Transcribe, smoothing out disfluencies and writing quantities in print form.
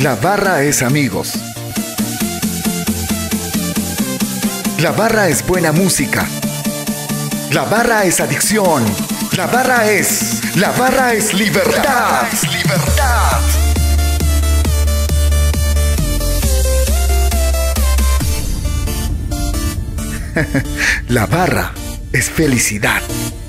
La barra es amigos. La barra es buena música. La barra es adicción. La barra es libertad. Libertad. La barra es felicidad.